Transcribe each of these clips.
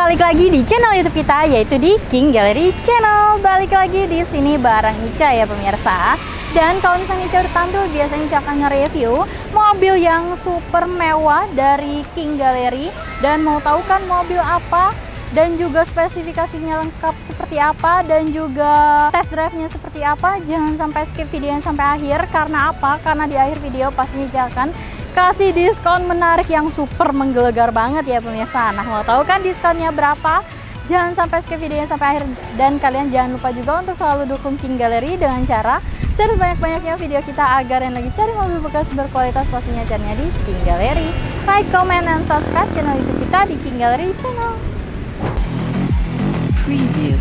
balik lagi di channel YouTube kita, yaitu di King Gallery Channel. Balik lagi di sini bareng Ica ya pemirsa. Dan kalau misalnya Ica udah tampil, biasanya Ica akan nge-review mobil yang super mewah dari King Gallery. Dan mau tahu kan mobil apa, dan juga spesifikasinya lengkap seperti apa, dan juga test drive-nya seperti apa. Jangan sampai skip videonya sampai akhir. Karena apa? Karena di akhir video pastinya Ica akan kasih diskon menarik yang super menggelegar banget ya pemirsa. Nah, mau tahu kan diskonnya berapa? Jangan sampai skip videonya sampai akhir. Dan kalian jangan lupa juga untuk selalu dukung King Gallery dengan cara share banyak-banyaknya video kita agar yang lagi cari mobil bekas berkualitas pastinya carinya di King Gallery. Like, comment, and subscribe channel YouTube kita di King Gallery Channel. Preview.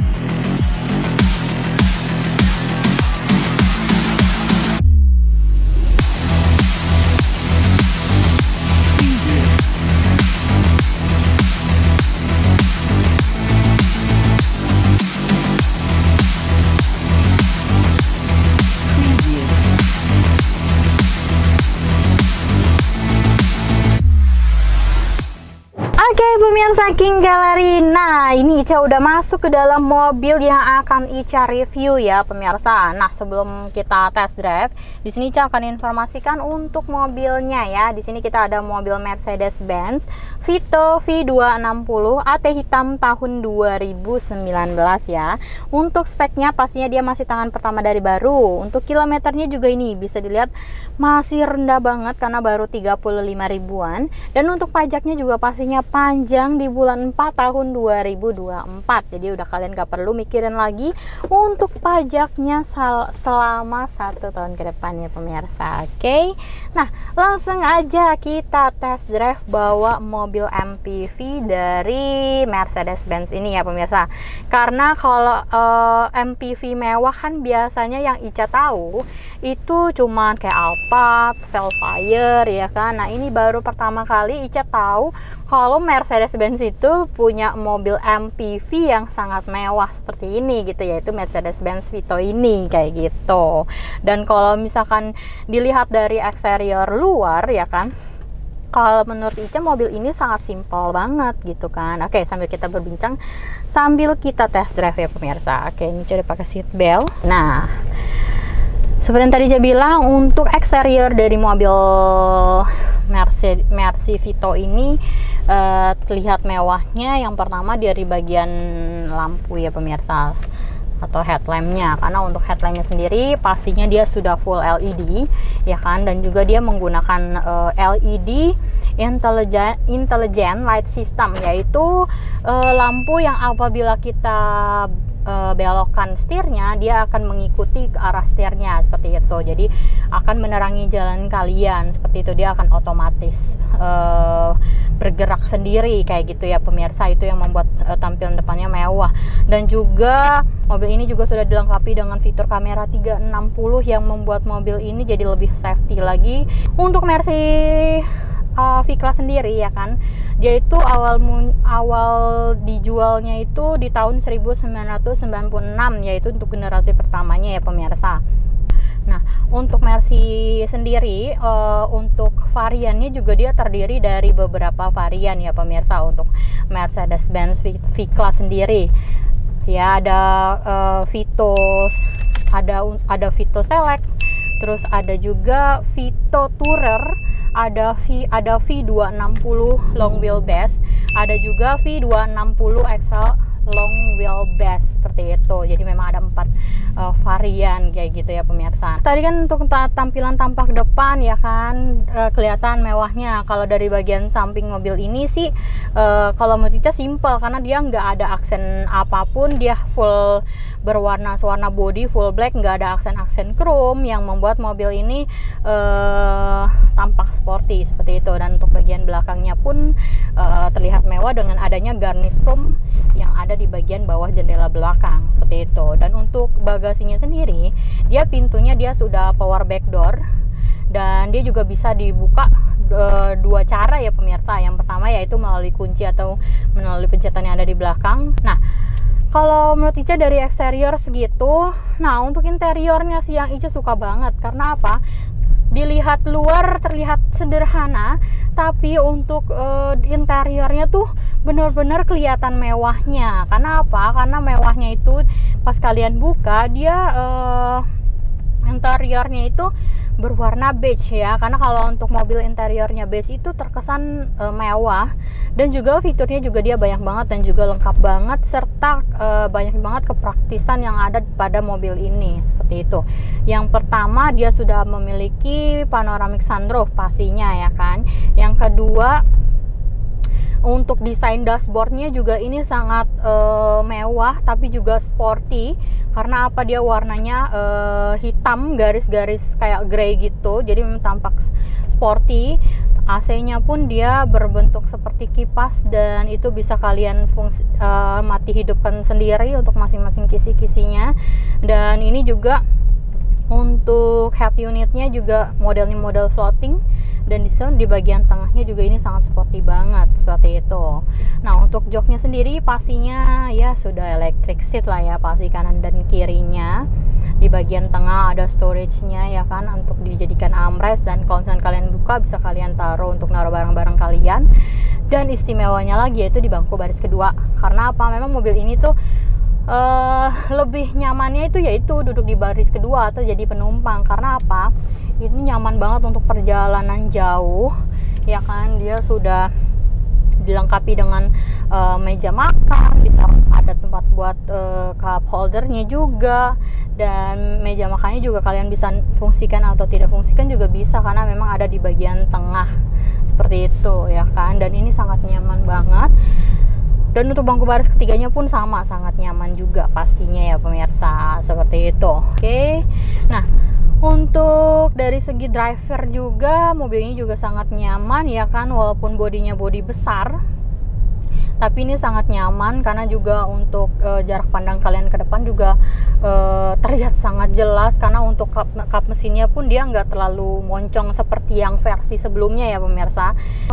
Oke pemirsa King Gallery, nah ini Ica udah masuk ke dalam mobil yang akan Ica review ya pemirsa. Nah sebelum kita test drive, di sini Ica akan informasikan untuk mobilnya ya. Di sini kita ada mobil Mercedes-Benz Vito V260 AT hitam tahun 2019 ya. Untuk speknya pastinya dia masih tangan pertama dari baru. Untuk kilometernya juga ini bisa dilihat masih rendah banget karena baru 35 ribuan. Dan untuk pajaknya juga pastinya panjang di bulan 4 tahun 2024. Jadi udah kalian gak perlu mikirin lagi untuk pajaknya selama 1 tahun ke depan ya pemirsa. Oke. Nah, langsung aja kita test drive bawa mobil MPV dari Mercedes-Benz ini ya pemirsa. Karena kalau MPV mewah kan biasanya yang Ica tahu itu cuman kayak Alphard, Velfire ya kan. Nah, ini baru pertama kali Ica tahu kalau Mercedes-Benz itu punya mobil MPV yang sangat mewah seperti ini gitu, yaitu Mercedes-Benz Vito ini kayak gitu. Dan kalau misalkan dilihat dari eksterior luar ya kan, kalau menurut Ica mobil ini sangat simpel banget gitu kan. Oke, sambil kita berbincang sambil kita test drive ya pemirsa. Oke, ini udah pakai seat belt. Nah, seperti yang tadi Ica bilang, untuk eksterior dari mobil Mercy Vito ini terlihat mewahnya. Yang pertama dari bagian lampu ya pemirsa, atau headlampnya. Karena untuk headlampnya sendiri pastinya dia sudah full LED ya kan, dan juga dia menggunakan LED intelligent light system, yaitu lampu yang apabila kita belokkan setirnya, dia akan mengikuti ke arah setirnya seperti itu. Jadi akan menerangi jalan kalian seperti itu. Dia akan otomatis bergerak sendiri kayak gitu ya pemirsa. Itu yang membuat tampilan depannya mewah. Dan juga mobil ini juga sudah dilengkapi dengan fitur kamera 360 yang membuat mobil ini jadi lebih safety lagi. Untuk Mercy V-Class sendiri ya kan, dia itu awal dijualnya itu di tahun 1996, yaitu untuk generasi pertamanya ya pemirsa. Nah, untuk Mercy sendiri untuk variannya juga dia terdiri dari beberapa varian ya pemirsa. Untuk Mercedes-Benz V-Class sendiri ya ada Vito, ada Vito Select, terus ada juga Vito Tourer, ada V260 long wheelbase, ada juga V260 XL long wheelbase seperti itu. Jadi memang ada 4 varian kayak gitu ya pemirsa. Tadi kan untuk tampilan tampak depan ya kan, kelihatan mewahnya. Kalau dari bagian samping mobil ini sih kalau menurut Ica simple, karena dia nggak ada aksen apapun. Dia full berwarna body full black, nggak ada aksen chrome yang membuat mobil ini tampak sporty seperti itu. Dan untuk bagian belakangnya pun terlihat mewah dengan adanya garnish chrome yang ada di bagian bawah jendela belakang seperti itu. Dan untuk bagasinya sendiri, pintunya dia sudah power back door, dan dia juga bisa dibuka dua cara ya pemirsa. Yang pertama yaitu melalui kunci atau melalui pencetan yang ada di belakang. Nah, kalau menurut Ica dari eksterior segitu. Nah, untuk interiornya sih yang Ica suka banget. Karena apa? terlihat luar terlihat sederhana, tapi untuk interiornya tuh bener-bener kelihatan mewahnya. Karena apa? Karena mewahnya itu pas kalian buka dia interiornya itu berwarna beige ya, karena kalau untuk mobil interiornya beige itu terkesan mewah, dan juga fiturnya juga dia banyak banget dan juga lengkap banget, serta banyak banget kepraktisan yang ada pada mobil ini. Seperti itu. Yang pertama, dia sudah memiliki panoramic sunroof pastinya ya kan. Yang kedua, untuk desain dashboardnya juga ini sangat mewah tapi juga sporty. Karena apa? Dia warnanya hitam, garis-garis kayak grey gitu, jadi tampak sporty. AC-nya pun dia berbentuk seperti kipas, dan itu bisa kalian mati hidupkan sendiri untuk masing-masing kisi-kisinya. Dan ini juga untuk head unitnya juga modelnya model floating, dan di bagian tengahnya juga ini sangat sporty banget, seperti itu. Nah, untuk joknya sendiri pastinya ya sudah electric seat lah ya, pasti kanan dan kirinya. Di bagian tengah ada storage-nya ya kan, untuk dijadikan armrest, dan kalau misalkan kalian buka bisa kalian taruh untuk naruh barang-barang kalian. Dan istimewanya lagi yaitu di bangku baris kedua. Karena apa? Memang mobil ini tuh lebih nyamannya itu yaitu duduk di baris kedua atau jadi penumpang. Karena apa? Ini nyaman banget untuk perjalanan jauh ya kan. Dia sudah dilengkapi dengan meja makan, bisa ada tempat buat cup holdernya juga, dan meja makannya juga kalian bisa fungsikan atau tidak fungsikan juga bisa, karena memang ada di bagian tengah seperti itu ya kan. Dan ini sangat nyaman banget. Dan untuk bangku baris ketiganya pun sama, sangat nyaman juga pastinya ya pemirsa, seperti itu. Oke. Nah, untuk dari segi driver juga mobil ini juga sangat nyaman ya kan, walaupun bodinya bodi besar, tapi ini sangat nyaman karena juga untuk jarak pandang kalian ke depan juga terlihat sangat jelas, karena untuk kap mesinnya pun dia nggak terlalu moncong seperti yang versi sebelumnya ya pemirsa.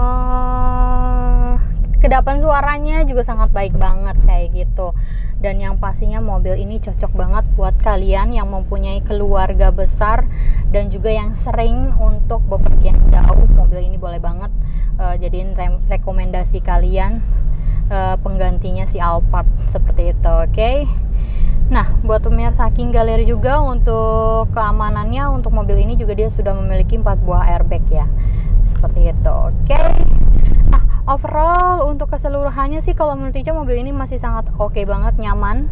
Kedapan suaranya juga sangat baik banget kayak gitu. Dan yang pastinya mobil ini cocok banget buat kalian yang mempunyai keluarga besar dan juga yang sering untuk bepergian jauh. Mobil ini boleh banget jadiin rekomendasi kalian penggantinya si Alphard seperti itu. Oke. Nah, buat pemirsa King Gallery juga untuk keamanannya, untuk mobil ini juga dia sudah memiliki 4 buah airbag ya, seperti itu. Oke. Nah, overall untuk keseluruhannya sih kalau menurut Ica mobil ini masih sangat oke banget, nyaman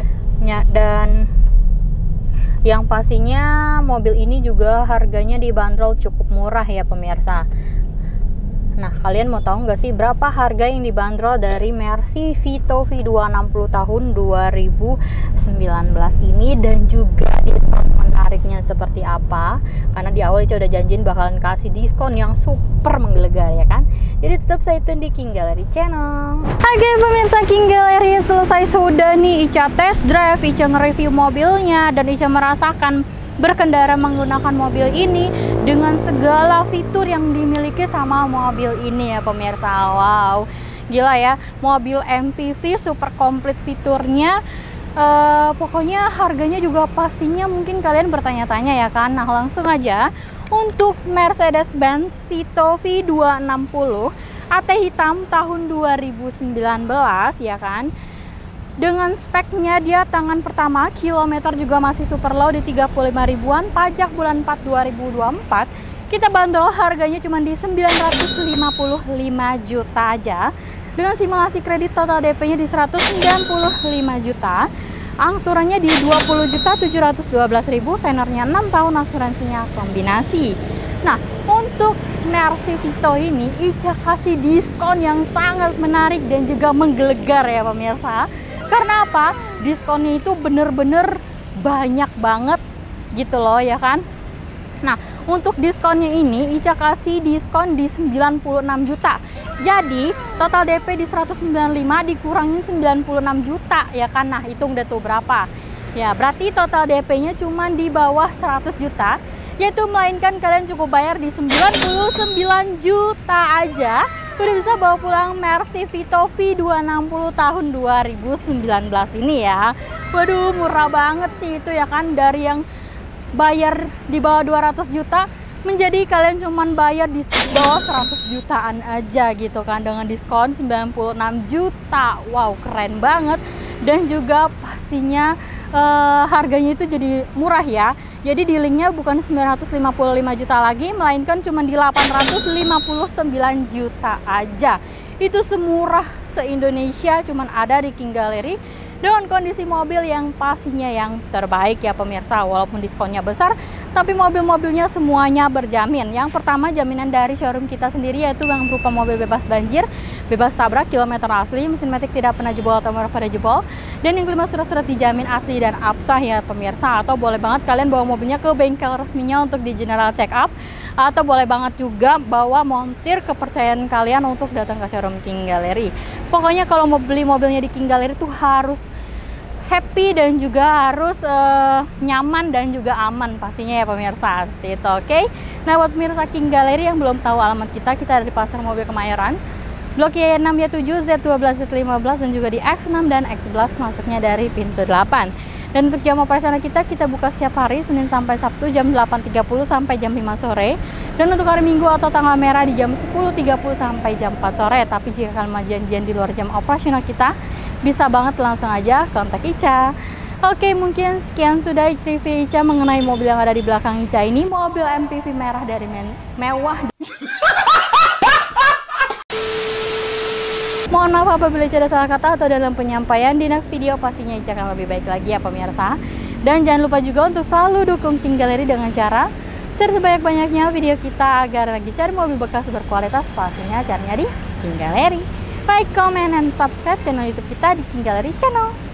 dan yang pastinya mobil ini juga harganya dibanderol cukup murah ya pemirsa. Nah, kalian mau tahu nggak sih berapa harga yang dibanderol dari Mercy Vito V260 tahun 2019 ini, dan juga diskon menariknya seperti apa? Karena di awal Ica udah janjiin bakalan kasih diskon yang super menggelegar ya kan. Jadi tetap stay tune di King Gallery Channel. Oke pemirsa King Gallery, selesai sudah nih Ica test drive, Ica nge-review mobilnya, dan Ica merasakan berkendara menggunakan mobil ini dengan segala fitur yang dimiliki sama mobil ini ya pemirsa. Wow, gila ya, mobil MPV super komplit fiturnya. Pokoknya harganya juga pastinya mungkin kalian bertanya-tanya ya kan. Nah, langsung aja untuk Mercedes-Benz Vito V260 AT hitam tahun 2019 ya kan. Dengan speknya dia tangan pertama, kilometer juga masih super low di 35 ribuan, pajak bulan 4 2024 kita bandrol harganya cuma di 955 juta aja. Dengan simulasi kredit total DP-nya di 195 juta, angsurannya di 20.712.000, tenornya 6 tahun, asuransinya kombinasi. Nah, untuk Mercy Vito ini Ica kasih diskon yang sangat menarik dan juga menggelegar ya pemirsa. Karena apa? Diskonnya itu bener-bener banyak banget gitu loh ya kan. Nah, untuk diskonnya ini Ica kasih diskon di 96 juta. Jadi total DP di 195 dikurangin 96 juta ya kan. Nah, hitung deh tuh berapa. Ya, berarti total DP-nya cuma di bawah 100 juta. Yaitu melainkan kalian cukup bayar di 99 juta aja udah bisa bawa pulang Mercy Vito V260 tahun 2019 ini ya. Waduh, murah banget sih itu ya kan. Dari yang bayar di bawah 200 juta menjadi kalian cuman bayar di bawah 100 jutaan aja gitu kan, dengan diskon 96 juta. Wow, keren banget. Dan juga pastinya harganya itu jadi murah ya. Jadi di linknya bukan 955 juta lagi, melainkan cuma di 859 juta aja. Itu semurah se-Indonesia, cuman ada di King Gallery dengan kondisi mobil yang pastinya yang terbaik ya pemirsa. Walaupun diskonnya besar, tapi mobil-mobilnya semuanya berjamin. Yang pertama, jaminan dari showroom kita sendiri, yaitu yang berupa mobil bebas banjir, bebas tabrak, kilometer asli, mesin matic tidak pernah jebol atau pada jebol. Dan yang kelima, surat-surat dijamin asli dan absah ya pemirsa. Atau boleh banget kalian bawa mobilnya ke bengkel resminya untuk di general check up, atau boleh banget juga bawa montir kepercayaan kalian untuk datang ke showroom King Gallery. Pokoknya kalau mau beli mobilnya di King Gallery tuh harus happy dan juga harus nyaman dan juga aman pastinya ya pemirsa, seperti itu. Oke. Nah, buat pemirsa King Gallery yang belum tahu alamat kita ada di Pasar Mobil Kemayoran, Blok Y6 Y7 Z12 Z15, dan juga di X6 dan X11, masuknya dari pintu 8. Dan untuk jam operasional kita buka setiap hari Senin sampai Sabtu jam 8.30 sampai jam 5 sore. Dan untuk hari Minggu atau tanggal merah di jam 10.30 sampai jam 4 sore. Tapi jika kalian mau janjian di luar jam operasional kita, bisa banget langsung aja kontak Ica. Oke, mungkin sekian sudah review Ica mengenai mobil yang ada di belakang Ica ini, mobil MPV merah dari mewah. Mohon maaf apabila Ica ada salah kata atau dalam penyampaian. Di next video pastinya Ica akan lebih baik lagi ya pemirsa. Dan jangan lupa juga untuk selalu dukung King Gallery dengan cara share sebanyak-banyaknya video kita agar lagi cari mobil bekas berkualitas, pastinya caranya di King Gallery. Like, comment, and subscribe channel YouTube kita di King Gallery Channel.